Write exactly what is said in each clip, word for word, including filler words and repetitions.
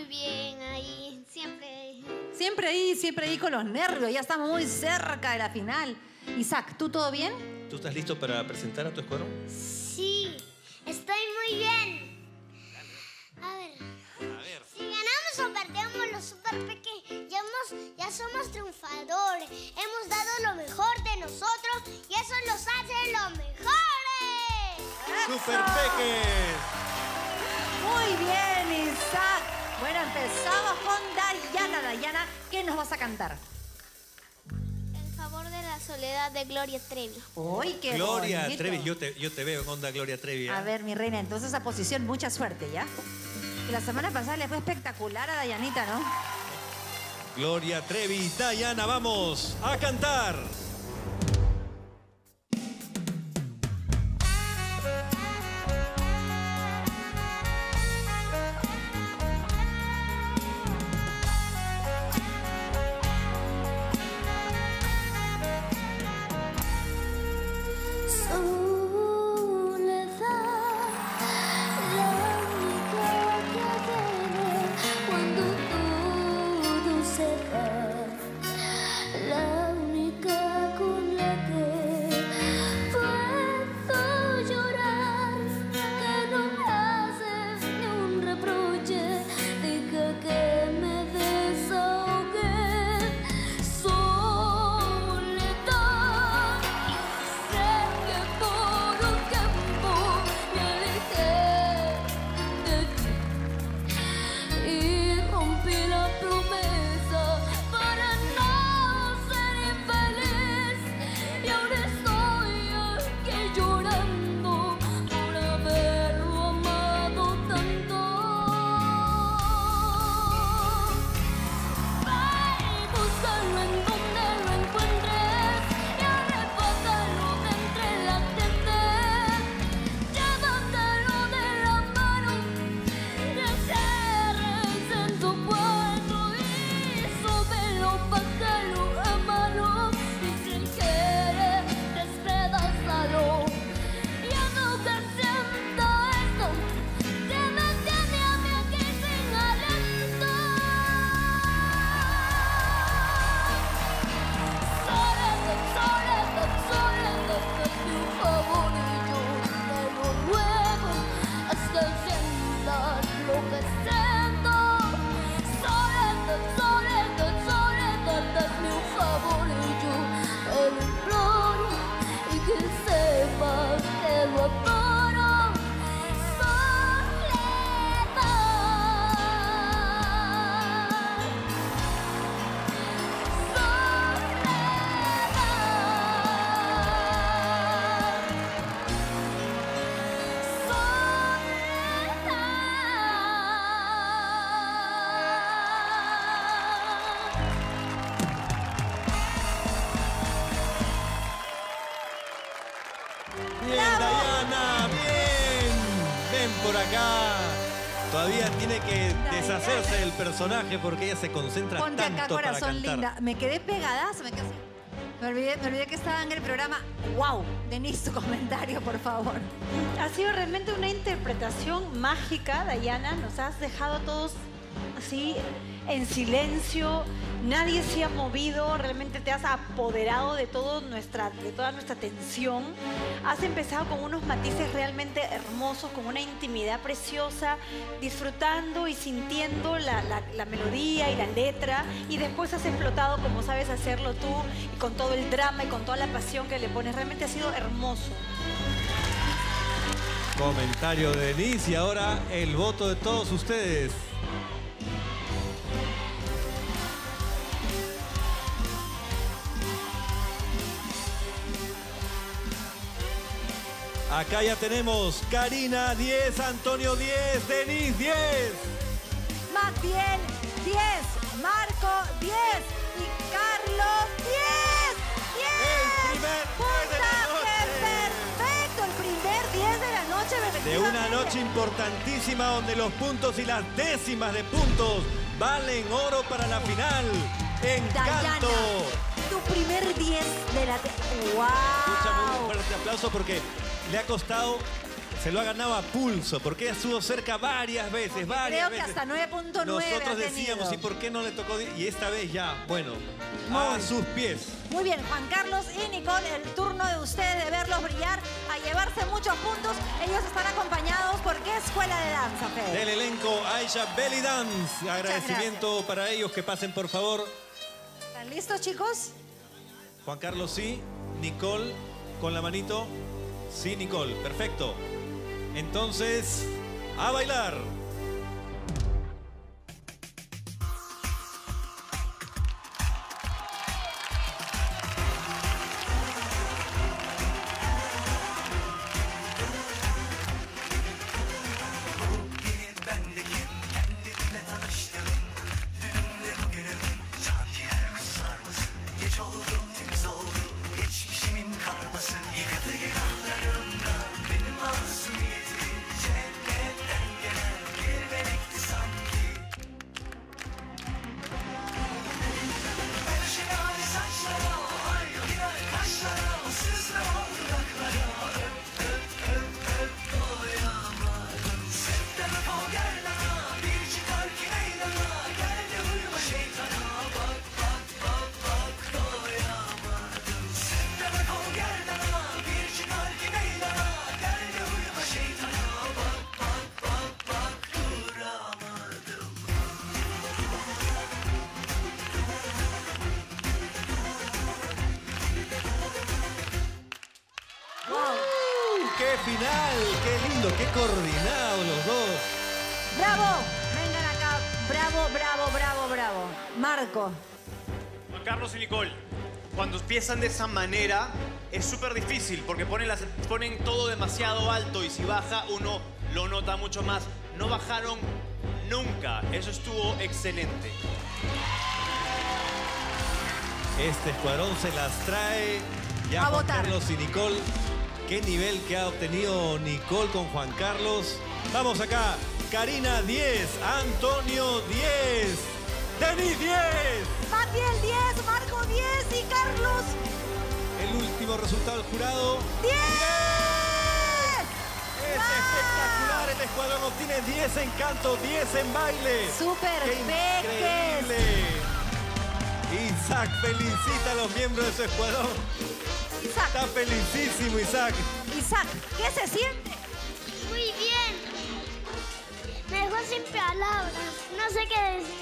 muy bien, ahí, siempre. Siempre ahí, siempre ahí con los nervios. Ya estamos muy cerca de la final. Isaac, ¿tú todo bien? ¿Tú estás listo para presentar a tu escuadrón? Sí, estoy muy bien. A ver. A ver. Si ganamos o perdemos los Super Peques, ya, hemos- ya somos triunfadores. Hemos dado lo mejor de nosotros y eso los hace los mejores. ¡Super Peques! Muy bien, Isaac. Bueno, empezamos con Dayana. Dayana, ¿qué nos vas a cantar? El favor de la soledad de Gloria Trevi. Uy, qué Gloria bonito. Trevi, yo te, yo te veo en onda Gloria Trevi. ¿eh? A ver, mi reina, entonces a posición, mucha suerte, ¿ya? Que la semana pasada le fue espectacular a Dayanita, ¿no? Gloria Trevi, Dayana, vamos a cantar. Cuando todo se va, la única con la que puedo llorar, que no me haces ni un reproche, deja que me desahogue. Soledad, sé que por un tiempo me alejé de ti y rompí la promesa para no ser infeliz, y ahora estoy aquí llorando por haberlo amado tanto. Ve y búscalo en donde lo encuentres y arrebátalo de entre la gente, llévatelo de la mano, te cierres en tu cuarto y súbelo, bájalo, amalo, y si quieres despedázalo. Ya no te siento esto que me tiene a mí aquí sin aliento. Soledad, soledad, soledad, hazme un favor y yo te lo ruego, hasta que sientas lo que siento. Soledad, soledad, soledad, hazme un favor y yo te lo imploro, y que sepas que lo adoro. Bien, Dayana, bien. Ven por acá. Todavía tiene que deshacerse del personaje porque ella se concentra Ponte tanto acá, para corazón cantar. linda. Me quedé pegadazo, me quedé así. Me olvidé, me olvidé que estaba en el programa. ¡Wow! Denise, tu comentario, por favor. Ha sido realmente una interpretación mágica, Dayana. Nos has dejado a todos así en silencio. Nadie se ha movido. Realmente te has apoderado de, todo nuestra, de toda nuestra tensión. Has empezado con unos matices realmente hermosos, con una intimidad preciosa, disfrutando y sintiendo la, la- la melodía y la letra. Y después has explotado como sabes hacerlo tú, y con todo el drama y con toda la pasión que le pones. Realmente ha sido hermoso. Comentario de Denise y ahora el voto de todos ustedes. Acá ya tenemos Karina diez, Antonio diez, Denise diez. Magdiel, diez. Marco, diez. Y Carlos, diez. El primer diez de la ¡Puntaje perfecto! El primer diez de la noche, De efectivamente. una noche importantísima donde los puntos y las décimas de puntos valen oro para la final. Dayana, ¡Encanto! tu primer diez de la... te- Escuchame un ¡Wow! fuerte aplauso porque le ha costado se lo ha ganado a pulso, porque ella estuvo cerca varias veces, varias Creo veces. que hasta nueve punto nueve Nosotros ha decíamos, tenido. ¿y por qué no le tocó? Y esta vez ya, bueno, a Muy. sus pies. Muy bien, Juan Carlos y Nicole, el turno de ustedes de verlos brillar, a llevarse muchos puntos. Ellos están acompañados por qué escuela de danza, Fede. Del elenco Aisha Belly Dance. Agradecimiento para ellos, que pasen por favor. ¿Están listos, chicos? Juan Carlos, sí. Nicole, con la manito. Sí, Nicole, perfecto. Entonces, a bailar. ¡Qué final! ¡Qué lindo! ¡Qué coordinados los dos! ¡Bravo! Vengan acá. Bravo, bravo, bravo, bravo. Marco. Juan Carlos y Nicole, cuando empiezan de esa manera es súper difícil porque ponen, las, ponen todo demasiado alto y si baja uno lo nota mucho más. No bajaron nunca. Eso estuvo excelente. Este escuadrón se las trae ya A Juan votar. Carlos y Nicole. Qué nivel que ha obtenido Nicole con Juan Carlos. Vamos acá. Karina diez, Antonio diez, Denis diez. Matiel diez, Marco diez y Carlos El último resultado del jurado. diez. Es espectacular. El escuadrón obtiene diez en canto, diez en baile. Súper ¡Qué peques. increíble! Isaac felicita a los miembros de su escuadrón. Isaac, Está felicísimo, Isaac. Isaac, ¿qué se siente? Muy bien. Me dejó sin palabras. No sé qué decir.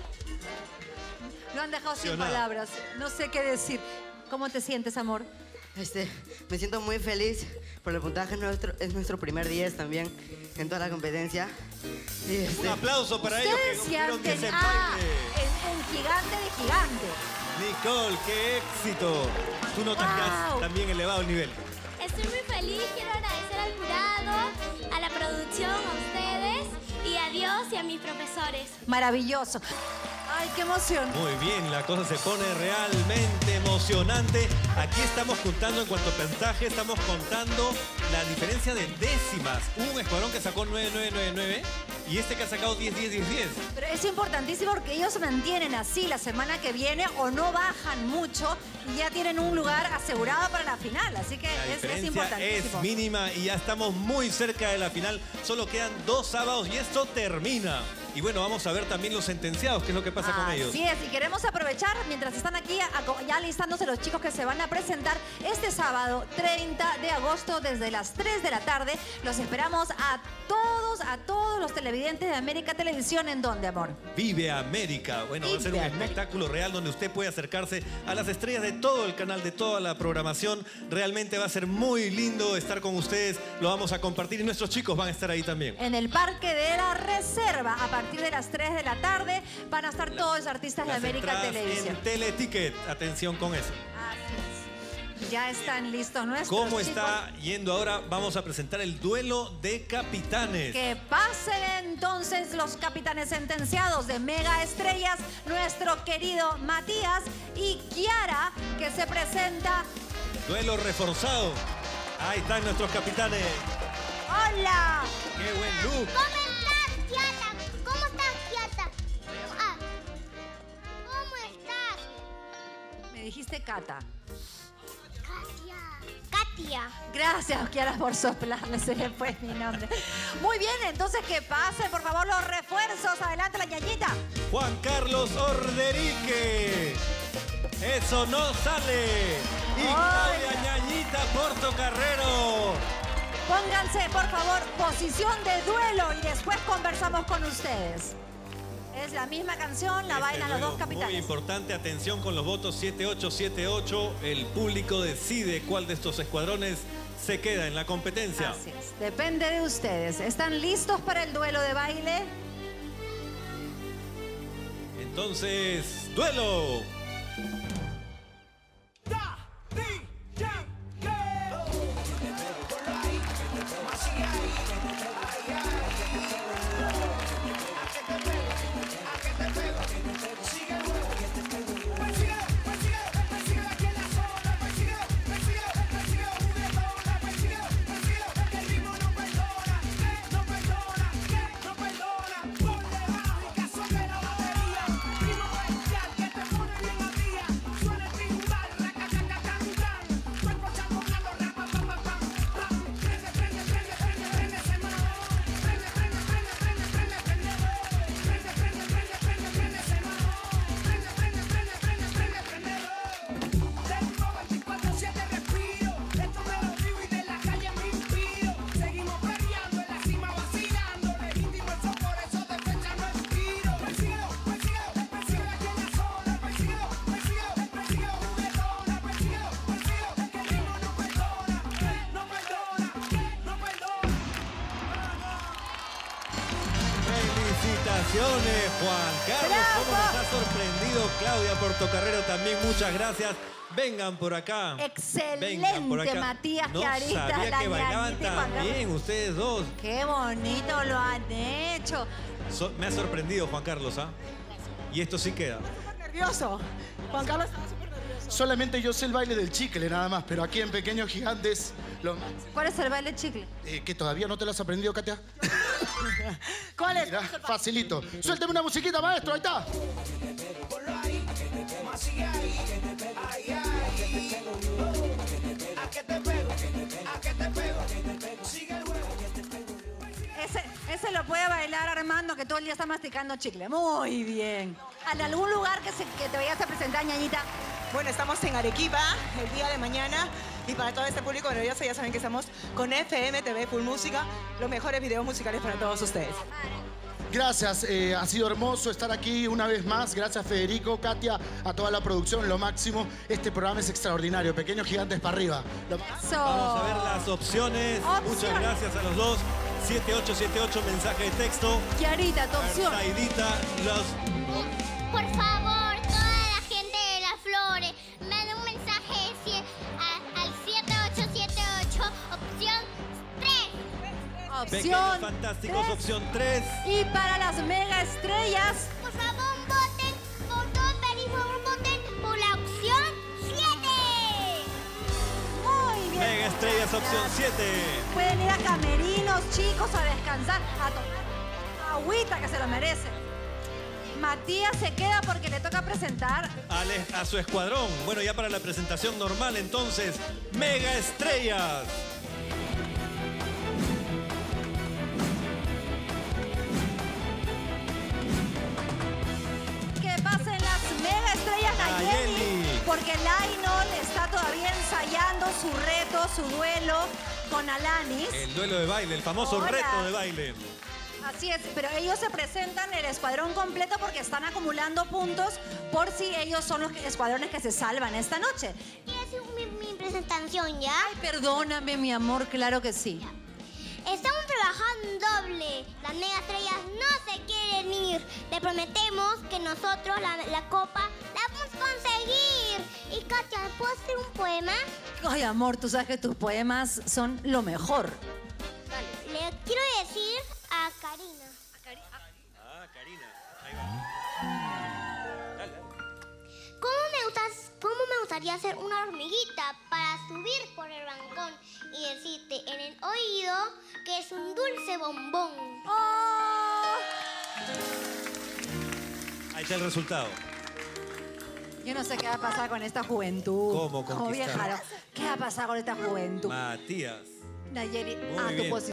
Lo han dejado sin Emocionada. palabras. No sé qué decir. ¿Cómo te sientes, amor? Este, me siento muy feliz por el puntaje. Nuestro, es nuestro primer diez también en toda la competencia. Y Un este, aplauso para ellos que Ustedes ya obtuvieron diez en ah, baile. en, en gigante de gigante. Nicole, qué éxito. Tú notas que has Wow. también elevado el nivel. Estoy muy feliz. Quiero agradecer al jurado, a la producción, a ustedes y a Dios y a mis profesores. Maravilloso. Ay, qué emoción. Muy bien, la cosa se pone realmente emocionante. Aquí estamos contando en cuanto a puntaje, estamos contando la diferencia de décimas. Hubo un escuadrón que sacó nueve nueve nueve nueve y este que ha sacado diez diez diez diez. Pero es importantísimo porque ellos se mantienen así la semana que viene o no bajan mucho y ya tienen un lugar asegurado para la final. Así que La es, es diferencia importantísimo. es mínima y ya estamos muy cerca de la final. Solo quedan dos sábados y esto termina. Y bueno, vamos a ver también los sentenciados, qué es lo que pasa con ellos. Así es, y queremos aprovechar mientras están aquí a- ya listándose los chicos que se van a presentar este sábado treinta de agosto desde las tres de la tarde. Los esperamos a todos, a todos los televidentes de América Televisión. ¿En dónde, amor? Vive América. Bueno, va a ser un Vive América. espectáculo real donde usted puede acercarse a las estrellas de todo el canal, de toda la programación. Realmente va a ser muy lindo estar con ustedes. Lo vamos a compartir y nuestros chicos van a estar ahí también. En el Parque de la Reserva, a partir de las tres de la tarde, van a estar todos los artistas de Las América entradas Televisión. en Teleticket. Atención con eso. Así es. Ya están listos nuestros ¿Cómo chicos. está yendo ahora? Vamos a presentar el duelo de capitanes. Que pasen entonces los capitanes sentenciados de Mega Estrellas, nuestro querido Matías y Kiara, que se presenta. Duelo reforzado. Ahí están nuestros capitanes. ¡Hola! ¡Qué buen look! ¿Cómo estás, Kiata? ¿Cómo estás, Kiata? Ah, ¿cómo estás? Me dijiste Cata. Katia. Katia. Katia. Gracias, Kiara, por soplarle, se le fue mi nombre. Muy bien, entonces que pasen, por favor, los refuerzos. Adelante, la ñañita. Juan Carlos Orderique. Eso no sale. Y Claudia Ñañita Portocarrero. Pónganse, por favor, posición de duelo y después conversamos con ustedes. Es la misma canción, la Este bailan los duelo dos capitanes. Muy importante, atención con los votos siete ocho siete ocho. El público decide cuál de estos escuadrones se queda en la competencia. Así es, depende de ustedes. ¿Están listos para el duelo de baile? Entonces, duelo. Felicitaciones, Juan Carlos. ¿Cómo nos ha sorprendido Claudia Portocarrero? También muchas gracias. Vengan por acá. Excelente, Vengan por acá. Matías, no Clarita, sabía la que bailaban Ñañita y Juan tan Carlos. bien ustedes dos. Qué bonito lo han hecho. So- me ha sorprendido, Juan Carlos, ¿ah? Y esto sí queda. Nervioso. Juan Carlos estaba súper nervioso. Solamente yo sé el baile del chicle nada más, pero aquí en Pequeños Gigantes, lo, ¿Cuál es el baile chicle? eh, que todavía no te lo has aprendido, Katia. ¿Cuál es? Mira, facilito. Suélteme una musiquita, maestro, ahí está. Ese, ese lo puede bailar Armando, que todo el día está masticando chicle. Muy bien. ¿En algún lugar que, se, que te vayas a presentar, Ñañita? Bueno, estamos en Arequipa el día de mañana y para todo este público maravilloso ya saben que estamos con F M T V Full Música, los mejores videos musicales para todos ustedes. Gracias, eh, ha sido hermoso estar aquí una vez más. Gracias, Federico, Katia, a toda la producción, lo máximo. Este programa es extraordinario. Pequeños Gigantes para arriba. Lo- Eso. Vamos a ver las opciones. Opción. Muchas gracias a los dos. siete ocho siete ocho, mensaje de texto. Kiarita, tu opción. Saidita, los... Por favor, toda la gente de las flores, me da un mensaje de cien a- al siete ocho siete ocho, opción tres. Pequeños Opción Fantásticos, tres. opción tres. Y para las mega estrellas, Por favor, voten, por todos, por favor, voten por la opción siete. muy bien. Mega Estrellas, opción siete. Pueden ir a camerinos, chicos, a descansar, a tomar agüita, que se lo merece. Matías se queda porque le toca presentar. Ale- a su escuadrón. Bueno, ya para la presentación normal, entonces, Mega Estrellas. Que pasen las mega estrellas Nayeli, Nayeli. porque Lainol está todavía ensayando su reto, su duelo con Alanis. El duelo de baile, el famoso Hola. reto de baile. Así es, pero ellos se presentan el escuadrón completo porque están acumulando puntos por si ellos son los escuadrones que se salvan esta noche. Quiero hacer mi, mi presentación, ¿ya? Ay, perdóname, mi amor, claro que sí. Estamos trabajando doble. Las mega estrellas no se quieren ir. Le prometemos que nosotros la, la copa la vamos a conseguir. Y Katia, ¿me puedo hacer un poema? Ay, amor, tú sabes que tus poemas son lo mejor. Le quiero decir a Karina. Ah, Karina. Ahí va. Dale, dale. ¿Cómo me, gustas, ¿Cómo me gustaría hacer una hormiguita para subir por el balcón y decirte en el oído que es un dulce bombón? Oh, Ahí está el resultado. Yo no sé qué va a pasar con esta juventud. ¿Cómo Como conquistar? vieja, ¿no? ¿Qué va a pasar con esta juventud? Matías. Nayeli, Muy a tu bien. posición.